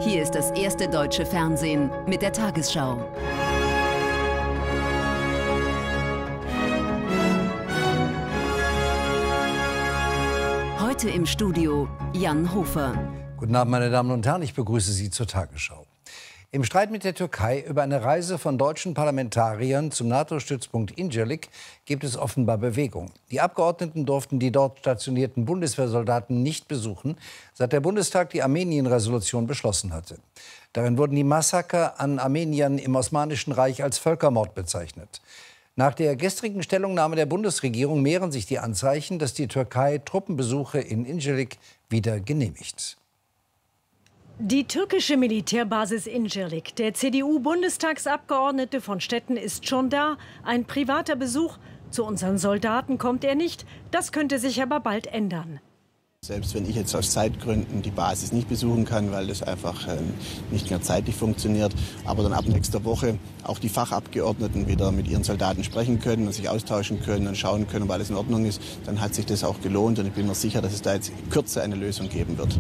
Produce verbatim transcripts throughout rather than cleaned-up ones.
Hier ist das erste deutsche Fernsehen mit der Tagesschau. Heute im Studio Jan Hofer. Guten Abend, meine Damen und Herren, ich begrüße Sie zur Tagesschau. Im Streit mit der Türkei über eine Reise von deutschen Parlamentariern zum NATO-Stützpunkt Incirlik gibt es offenbar Bewegung. Die Abgeordneten durften die dort stationierten Bundeswehrsoldaten nicht besuchen, seit der Bundestag die Armenien-Resolution beschlossen hatte. Darin wurden die Massaker an Armeniern im Osmanischen Reich als Völkermord bezeichnet. Nach der gestrigen Stellungnahme der Bundesregierung mehren sich die Anzeichen, dass die Türkei Truppenbesuche in Incirlik wieder genehmigt. Die türkische Militärbasis Incirlik. Der C D U-Bundestagsabgeordnete von Stetten ist schon da. Ein privater Besuch. Zu unseren Soldaten kommt er nicht. Das könnte sich aber bald ändern. Selbst wenn ich jetzt aus Zeitgründen die Basis nicht besuchen kann, weil das einfach äh, nicht mehr zeitlich funktioniert, aber dann ab nächster Woche auch die Fachabgeordneten wieder mit ihren Soldaten sprechen können und sich austauschen können und schauen können, ob alles in Ordnung ist, dann hat sich das auch gelohnt und ich bin mir sicher, dass es da jetzt in Kürze eine Lösung geben wird.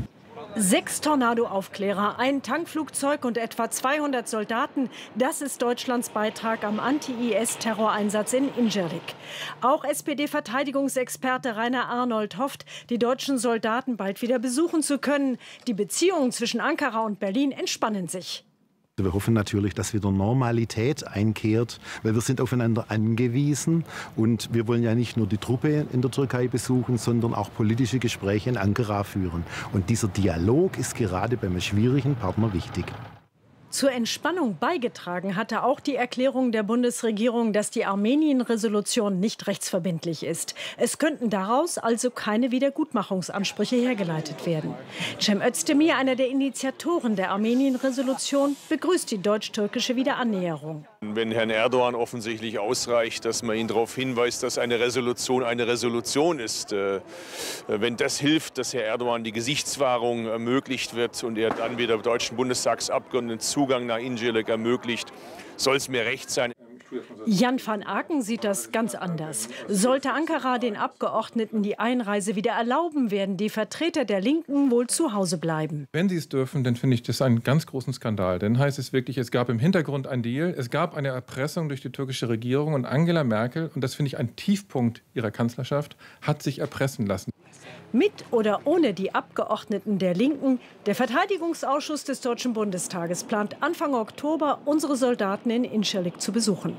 Sechs Tornado-Aufklärer, ein Tankflugzeug und etwa zweihundert Soldaten. Das ist Deutschlands Beitrag am Anti-I S-Terroreinsatz in Incirlik. Auch S P D-Verteidigungsexperte Rainer Arnold hofft, die deutschen Soldaten bald wieder besuchen zu können. Die Beziehungen zwischen Ankara und Berlin entspannen sich. Wir hoffen natürlich, dass wieder Normalität einkehrt, weil wir sind aufeinander angewiesen und wir wollen ja nicht nur die Truppe in der Türkei besuchen, sondern auch politische Gespräche in Ankara führen. Und dieser Dialog ist gerade beim schwierigen Partner wichtig. Zur Entspannung beigetragen hatte auch die Erklärung der Bundesregierung, dass die Armenien-Resolution nicht rechtsverbindlich ist. Es könnten daraus also keine Wiedergutmachungsansprüche hergeleitet werden. Cem Özdemir, einer der Initiatoren der Armenien-Resolution, begrüßt die deutsch-türkische Wiederannäherung. Wenn Herrn Erdogan offensichtlich ausreicht, dass man ihn darauf hinweist, dass eine Resolution eine Resolution ist. Äh, wenn das hilft, dass Herr Erdogan die Gesichtswahrung ermöglicht wird und er dann wieder deutschen Bundestagsabgeordneten Zugang nach Incirlik ermöglicht, soll es mir recht sein. Jan van Aken sieht das ganz anders. Sollte Ankara den Abgeordneten die Einreise wieder erlauben, werden die Vertreter der Linken wohl zu Hause bleiben. Wenn sie es dürfen, dann finde ich das einen ganz großen Skandal. Dann heißt es wirklich, es gab im Hintergrund einen Deal, es gab eine Erpressung durch die türkische Regierung und Angela Merkel, und das finde ich ein Tiefpunkt ihrer Kanzlerschaft, hat sich erpressen lassen. Mit oder ohne die Abgeordneten der Linken, der Verteidigungsausschuss des Deutschen Bundestages plant Anfang Oktober, unsere Soldaten in Incirlik zu besuchen.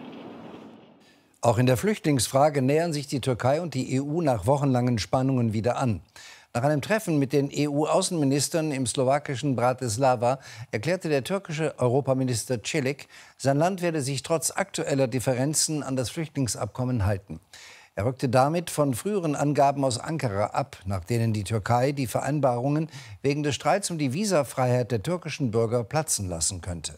Auch in der Flüchtlingsfrage nähern sich die Türkei und die E U nach wochenlangen Spannungen wieder an. Nach einem Treffen mit den E U-Außenministern im slowakischen Bratislava erklärte der türkische Europaminister Celik, sein Land werde sich trotz aktueller Differenzen an das Flüchtlingsabkommen halten. Er rückte damit von früheren Angaben aus Ankara ab, nach denen die Türkei die Vereinbarungen wegen des Streits um die Visafreiheit der türkischen Bürger platzen lassen könnte.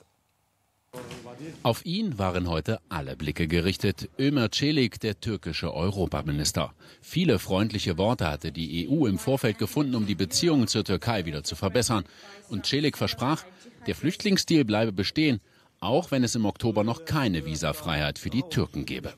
Auf ihn waren heute alle Blicke gerichtet. Ömer Celik, der türkische Europaminister. Viele freundliche Worte hatte die E U im Vorfeld gefunden, um die Beziehungen zur Türkei wieder zu verbessern. Und Celik versprach, der Flüchtlingsdeal bleibe bestehen, auch wenn es im Oktober noch keine Visafreiheit für die Türken gäbe.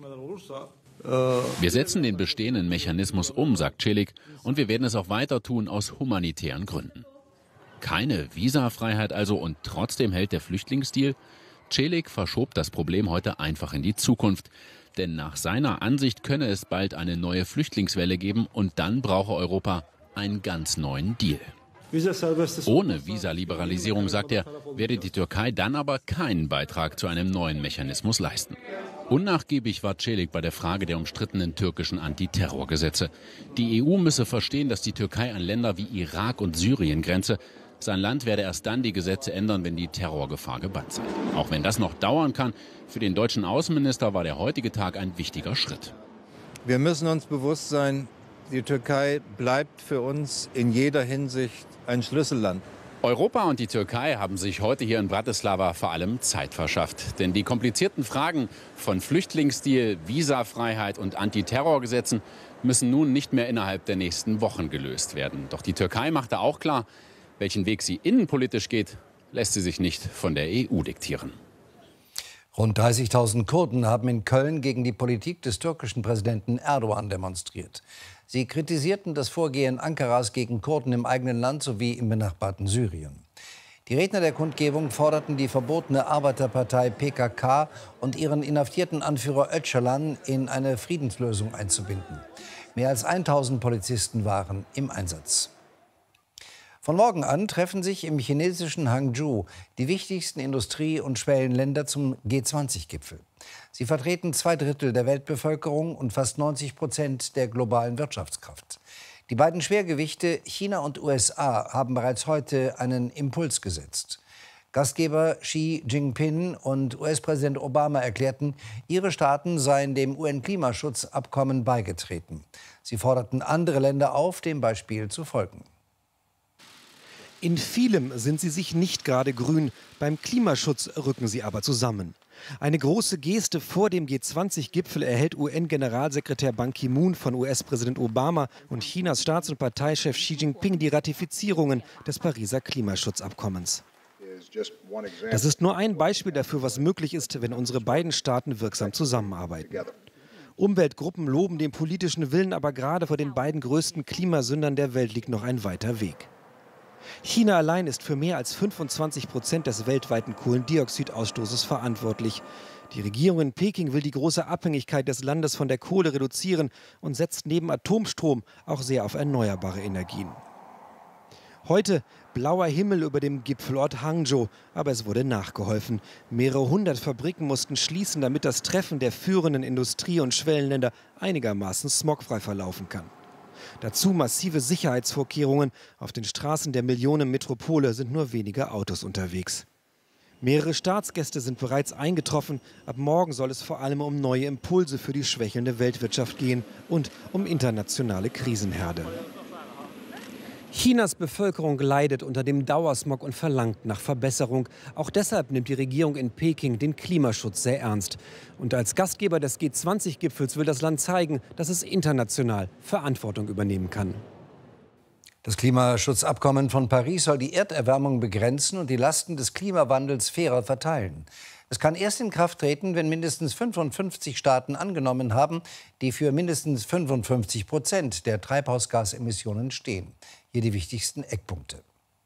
Wir setzen den bestehenden Mechanismus um, sagt Celik, und wir werden es auch weiter tun aus humanitären Gründen. Keine Visafreiheit also, und trotzdem hält der Flüchtlingsdeal? Celik verschob das Problem heute einfach in die Zukunft. Denn nach seiner Ansicht könne es bald eine neue Flüchtlingswelle geben und dann brauche Europa einen ganz neuen Deal. Ohne Visaliberalisierung, sagt er, werde die Türkei dann aber keinen Beitrag zu einem neuen Mechanismus leisten. Unnachgiebig war Celik bei der Frage der umstrittenen türkischen Antiterrorgesetze. Die E U müsse verstehen, dass die Türkei an Länder wie Irak und Syrien grenze. Sein Land werde erst dann die Gesetze ändern, wenn die Terrorgefahr gebannt sei. Auch wenn das noch dauern kann, für den deutschen Außenminister war der heutige Tag ein wichtiger Schritt. Wir müssen uns bewusst sein, die Türkei bleibt für uns in jeder Hinsicht ein Schlüsselland. Europa und die Türkei haben sich heute hier in Bratislava vor allem Zeit verschafft. Denn die komplizierten Fragen von Flüchtlingsdeal, Visafreiheit und Antiterrorgesetzen müssen nun nicht mehr innerhalb der nächsten Wochen gelöst werden. Doch die Türkei machte auch klar, welchen Weg sie innenpolitisch geht, lässt sie sich nicht von der E U diktieren. Rund dreißigtausend Kurden haben in Köln gegen die Politik des türkischen Präsidenten Erdogan demonstriert. Sie kritisierten das Vorgehen Ankaras gegen Kurden im eigenen Land sowie im benachbarten Syrien. Die Redner der Kundgebung forderten die verbotene Arbeiterpartei P K K und ihren inhaftierten Anführer Öcalan in eine Friedenslösung einzubinden. Mehr als tausend Polizisten waren im Einsatz. Von morgen an treffen sich im chinesischen Hangzhou die wichtigsten Industrie- und Schwellenländer zum G zwanzig Gipfel. Sie vertreten zwei Drittel der Weltbevölkerung und fast neunzig Prozent der globalen Wirtschaftskraft. Die beiden Schwergewichte China und U S A haben bereits heute einen Impuls gesetzt. Gastgeber Xi Jinping und U S-Präsident Obama erklärten, ihre Staaten seien dem U N-Klimaschutzabkommen beigetreten. Sie forderten andere Länder auf, dem Beispiel zu folgen. In vielem sind sie sich nicht gerade grün, beim Klimaschutz rücken sie aber zusammen. Eine große Geste vor dem G zwanzig Gipfel erhält U N-Generalsekretär Ban Ki-moon von U S-Präsident Obama und Chinas Staats- und Parteichef Xi Jinping die Ratifizierungen des Pariser Klimaschutzabkommens. Das ist nur ein Beispiel dafür, was möglich ist, wenn unsere beiden Staaten wirksam zusammenarbeiten. Umweltgruppen loben den politischen Willen, aber gerade vor den beiden größten Klimasündern der Welt liegt noch ein weiter Weg. China allein ist für mehr als fünfundzwanzig Prozent des weltweiten Kohlendioxidausstoßes verantwortlich. Die Regierung in Peking will die große Abhängigkeit des Landes von der Kohle reduzieren und setzt neben Atomstrom auch sehr auf erneuerbare Energien. Heute blauer Himmel über dem Gipfelort Hangzhou, aber es wurde nachgeholfen. Mehrere hundert Fabriken mussten schließen, damit das Treffen der führenden Industrie- und Schwellenländer einigermaßen smogfrei verlaufen kann. Dazu massive Sicherheitsvorkehrungen. Auf den Straßen der Millionenmetropole sind nur wenige Autos unterwegs. Mehrere Staatsgäste sind bereits eingetroffen. Ab morgen soll es vor allem um neue Impulse für die schwächelnde Weltwirtschaft gehen und um internationale Krisenherde. Chinas Bevölkerung leidet unter dem Dauersmog und verlangt nach Verbesserung. Auch deshalb nimmt die Regierung in Peking den Klimaschutz sehr ernst. Und als Gastgeber des G zwanzig Gipfels will das Land zeigen, dass es international Verantwortung übernehmen kann. Das Klimaschutzabkommen von Paris soll die Erderwärmung begrenzen und die Lasten des Klimawandels fairer verteilen. Es kann erst in Kraft treten, wenn mindestens fünfundfünfzig Staaten angenommen haben, die für mindestens fünfundfünfzig Prozent der Treibhausgasemissionen stehen. Hier die wichtigsten Eckpunkte.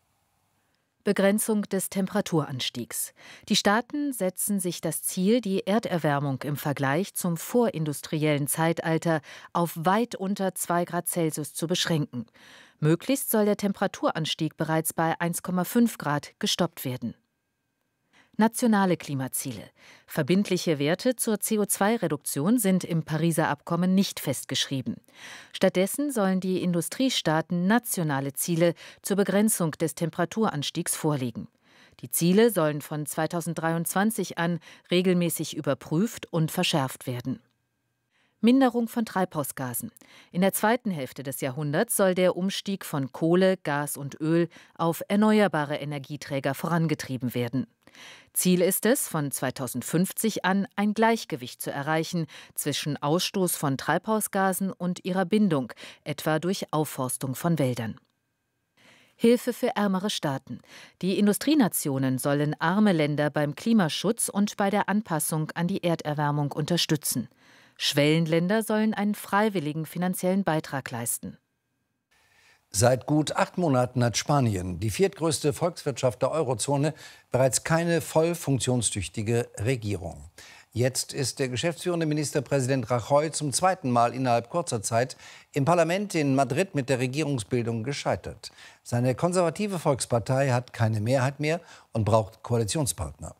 Begrenzung des Temperaturanstiegs. Die Staaten setzen sich das Ziel, die Erderwärmung im Vergleich zum vorindustriellen Zeitalter auf weit unter zwei Grad Celsius zu beschränken. Möglichst soll der Temperaturanstieg bereits bei eins Komma fünf Grad gestoppt werden. Nationale Klimaziele. Verbindliche Werte zur C O zwei Reduktion sind im Pariser Abkommen nicht festgeschrieben. Stattdessen sollen die Industriestaaten nationale Ziele zur Begrenzung des Temperaturanstiegs vorlegen. Die Ziele sollen von zweitausenddreiundzwanzig an regelmäßig überprüft und verschärft werden. Minderung von Treibhausgasen. In der zweiten Hälfte des Jahrhunderts soll der Umstieg von Kohle, Gas und Öl auf erneuerbare Energieträger vorangetrieben werden. Ziel ist es, von zweitausendfünfzig an ein Gleichgewicht zu erreichen zwischen Ausstoß von Treibhausgasen und ihrer Bindung, etwa durch Aufforstung von Wäldern. Hilfe für ärmere Staaten. Die Industrienationen sollen arme Länder beim Klimaschutz und bei der Anpassung an die Erderwärmung unterstützen. Schwellenländer sollen einen freiwilligen finanziellen Beitrag leisten. Seit gut acht Monaten hat Spanien, die viertgrößte Volkswirtschaft der Eurozone, bereits keine voll funktionstüchtige Regierung. Jetzt ist der geschäftsführende Ministerpräsident Rajoy zum zweiten Mal innerhalb kurzer Zeit im Parlament in Madrid mit der Regierungsbildung gescheitert. Seine konservative Volkspartei hat keine Mehrheit mehr und braucht Koalitionspartner.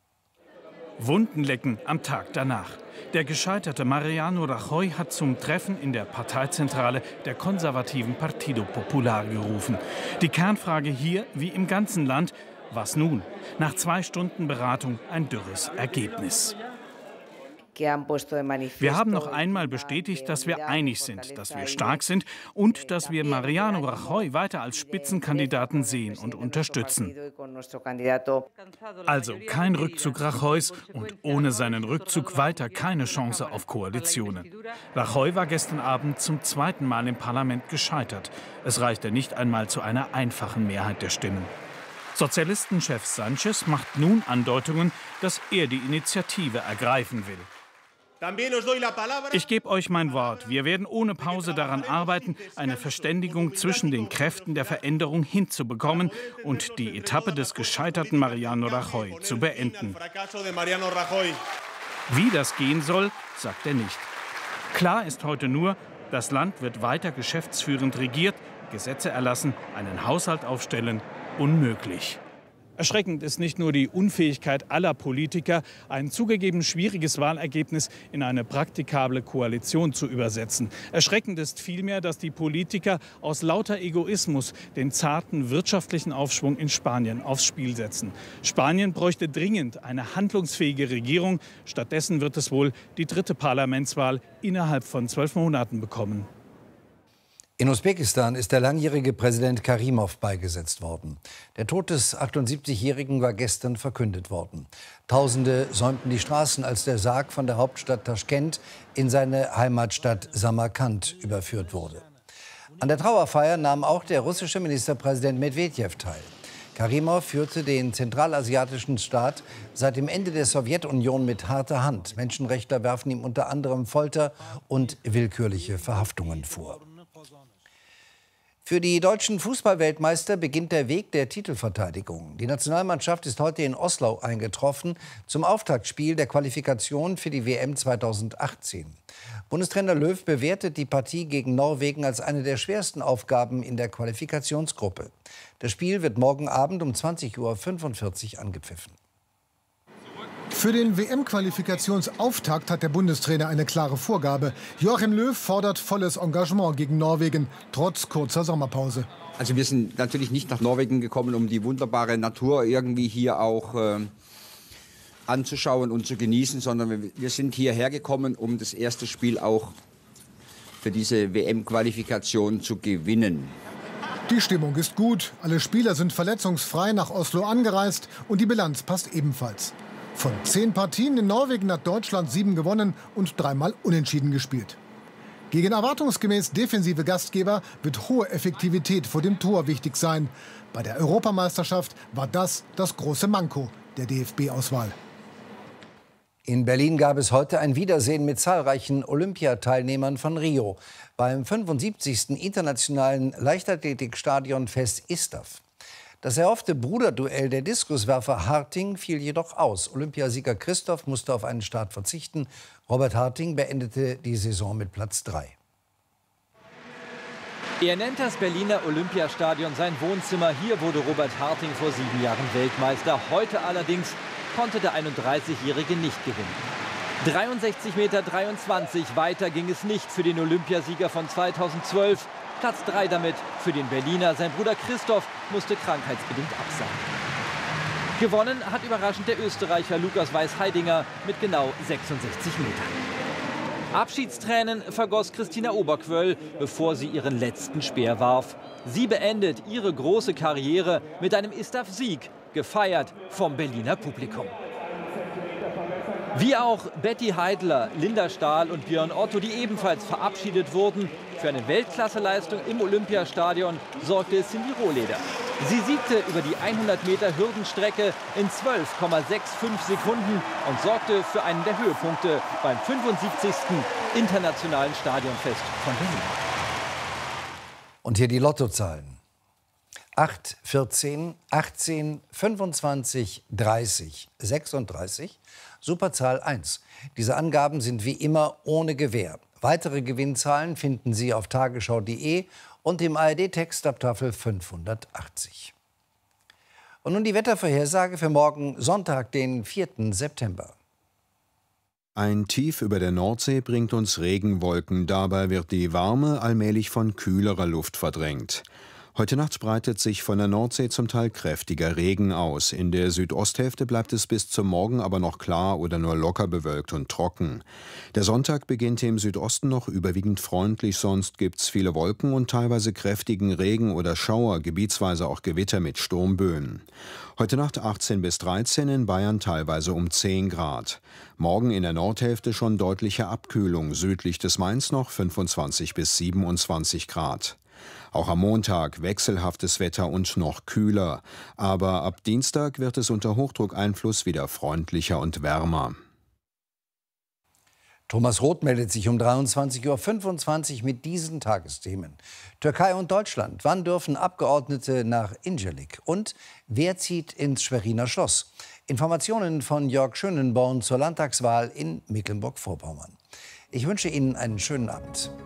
Wunden lecken am Tag danach. Der gescheiterte Mariano Rajoy hat zum Treffen in der Parteizentrale der konservativen Partido Popular gerufen. Die Kernfrage hier, wie im ganzen Land, was nun? Nach zwei Stunden Beratung ein dürres Ergebnis. Wir haben noch einmal bestätigt, dass wir einig sind, dass wir stark sind und dass wir Mariano Rajoy weiter als Spitzenkandidaten sehen und unterstützen. Also kein Rückzug Rajoys und ohne seinen Rückzug weiter keine Chance auf Koalitionen. Rajoy war gestern Abend zum zweiten Mal im Parlament gescheitert. Es reichte nicht einmal zu einer einfachen Mehrheit der Stimmen. Sozialistenchef Sánchez macht nun Andeutungen, dass er die Initiative ergreifen will. Ich gebe euch mein Wort. Wir werden ohne Pause daran arbeiten, eine Verständigung zwischen den Kräften der Veränderung hinzubekommen und die Etappe des gescheiterten Mariano Rajoy zu beenden. Wie das gehen soll, sagt er nicht. Klar ist heute nur, das Land wird weiter geschäftsführend regiert, Gesetze erlassen, einen Haushalt aufstellen, unmöglich. Erschreckend ist nicht nur die Unfähigkeit aller Politiker, ein zugegeben schwieriges Wahlergebnis in eine praktikable Koalition zu übersetzen. Erschreckend ist vielmehr, dass die Politiker aus lauter Egoismus den zarten wirtschaftlichen Aufschwung in Spanien aufs Spiel setzen. Spanien bräuchte dringend eine handlungsfähige Regierung. Stattdessen wird es wohl die dritte Parlamentswahl innerhalb von zwölf Monaten bekommen. In Usbekistan ist der langjährige Präsident Karimov beigesetzt worden. Der Tod des achtundsiebzigjährigen war gestern verkündet worden. Tausende säumten die Straßen, als der Sarg von der Hauptstadt Taschkent in seine Heimatstadt Samarkand überführt wurde. An der Trauerfeier nahm auch der russische Ministerpräsident Medwedew teil. Karimov führte den zentralasiatischen Staat seit dem Ende der Sowjetunion mit harter Hand. Menschenrechtler werfen ihm unter anderem Folter und willkürliche Verhaftungen vor. Für die deutschen Fußballweltmeister beginnt der Weg der Titelverteidigung. Die Nationalmannschaft ist heute in Oslo eingetroffen zum Auftaktspiel der Qualifikation für die W M zweitausendachtzehn. Bundestrainer Löw bewertet die Partie gegen Norwegen als eine der schwersten Aufgaben in der Qualifikationsgruppe. Das Spiel wird morgen Abend um zwanzig Uhr fünfundvierzig angepfiffen. Für den W M-Qualifikationsauftakt hat der Bundestrainer eine klare Vorgabe. Joachim Löw fordert volles Engagement gegen Norwegen, trotz kurzer Sommerpause. Also wir sind natürlich nicht nach Norwegen gekommen, um die wunderbare Natur irgendwie hier auch äh, anzuschauen und zu genießen, sondern wir, wir sind hierher gekommen, um das erste Spiel auch für diese W M-Qualifikation zu gewinnen. Die Stimmung ist gut, alle Spieler sind verletzungsfrei nach Oslo angereist und die Bilanz passt ebenfalls. Von zehn Partien in Norwegen hat Deutschland sieben gewonnen und dreimal unentschieden gespielt. Gegen erwartungsgemäß defensive Gastgeber wird hohe Effektivität vor dem Tor wichtig sein. Bei der Europameisterschaft war das das große Manko der D F B-Auswahl. In Berlin gab es heute ein Wiedersehen mit zahlreichen Olympiateilnehmern von Rio beim fünfundsiebzigsten Internationalen Leichtathletikstadionfest ISTAF. Das erhoffte Bruderduell der Diskuswerfer Harting fiel jedoch aus. Olympiasieger Christoph musste auf einen Start verzichten. Robert Harting beendete die Saison mit Platz drei. Er nennt das Berliner Olympiastadion sein Wohnzimmer. Hier wurde Robert Harting vor sieben Jahren Weltmeister. Heute allerdings konnte der einunddreißigjährige nicht gewinnen. dreiundsechzig Meter dreiundzwanzig, weiter ging es nicht für den Olympiasieger von zweitausendzwölf. Platz drei damit für den Berliner. Sein Bruder Christoph musste krankheitsbedingt absagen. Gewonnen hat überraschend der Österreicher Lukas Weiß-Heidinger mit genau sechsundsechzig Metern. Abschiedstränen vergoss Christina Oberquöll, bevor sie ihren letzten Speer warf. Sie beendet ihre große Karriere mit einem ISTAF-Sieg, gefeiert vom Berliner Publikum. Wie auch Betty Heidler, Linda Stahl und Björn Otto, die ebenfalls verabschiedet wurden. Für eine Weltklasseleistung im Olympiastadion sorgte Cindy Rohleder. Sie siegte über die hundert Meter Hürdenstrecke in zwölf Komma fünfundsechzig Sekunden und sorgte für einen der Höhepunkte beim fünfundsiebzigsten Internationalen Stadionfest von Berlin. Und hier die Lottozahlen. acht, vierzehn, achtzehn, fünfundzwanzig, dreißig, sechsunddreißig. Superzahl eins. Diese Angaben sind wie immer ohne Gewähr. Weitere Gewinnzahlen finden Sie auf tagesschau punkt de und im A R D-Text ab Tafel fünfhundertachtzig. Und nun die Wettervorhersage für morgen Sonntag, den vierten September. Ein Tief über der Nordsee bringt uns Regenwolken. Dabei wird die Warme allmählich von kühlerer Luft verdrängt. Heute Nacht breitet sich von der Nordsee zum Teil kräftiger Regen aus. In der Südosthälfte bleibt es bis zum Morgen aber noch klar oder nur locker bewölkt und trocken. Der Sonntag beginnt im Südosten noch überwiegend freundlich, sonst gibt's viele Wolken und teilweise kräftigen Regen oder Schauer, gebietsweise auch Gewitter mit Sturmböen. Heute Nacht achtzehn bis dreizehn, in Bayern teilweise um zehn Grad. Morgen in der Nordhälfte schon deutliche Abkühlung, südlich des Mains noch fünfundzwanzig bis siebenundzwanzig Grad. Auch am Montag wechselhaftes Wetter und noch kühler. Aber ab Dienstag wird es unter Hochdruckeinfluss wieder freundlicher und wärmer. Thomas Roth meldet sich um dreiundzwanzig Uhr fünfundzwanzig mit diesen Tagesthemen. Türkei und Deutschland. Wann dürfen Abgeordnete nach Incirlik? Und wer zieht ins Schweriner Schloss? Informationen von Jörg Schönenborn zur Landtagswahl in Mecklenburg-Vorpommern. Ich wünsche Ihnen einen schönen Abend.